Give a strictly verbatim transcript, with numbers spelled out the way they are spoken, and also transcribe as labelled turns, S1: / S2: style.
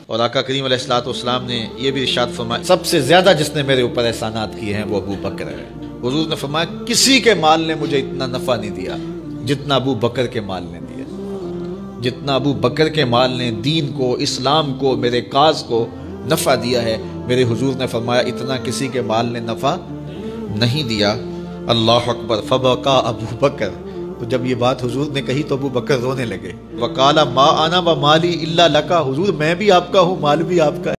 S1: और आका करीम अलैहिस्सलाम ने यह भी इरशाद फरमाया, सबसे ज्यादा जिसने मेरे ऊपर एहसानात किए हैं वो अबू बकर है। हुजूर ने फरमाया, किसी के माल ने मुझे इतना नफा नहीं दिया जितना अबू बकर के माल ने दिया। जितना अबू बकर के माल ने दीन को, इस्लाम को, मेरे काज को नफा दिया है, मेरे हुजूर ने फरमाया इतना किसी के माल ने नफा नहीं दिया। अल्लाह अकबर। फबका अबू बकर। तो जब ये बात हुजूर ने कही तो अबू बकर रोने लगे। वकाला मा आना व माली इल्ला लका, हुजूर मैं भी आपका हूँ, माल भी आपका है।